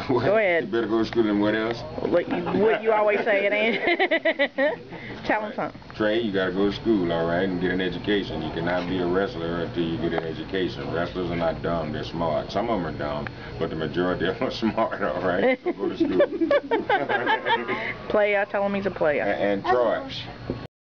Go ahead. You better go to school and what else? What you always say it ain't. Tell them something. Trey, you gotta go to school, all right, and get an education. You cannot be a wrestler until you get an education. Wrestlers are not dumb, they're smart. Some of them are dumb, but the majority of them are smart, all right? So go to school. Player, tell him he's a player. And Troy.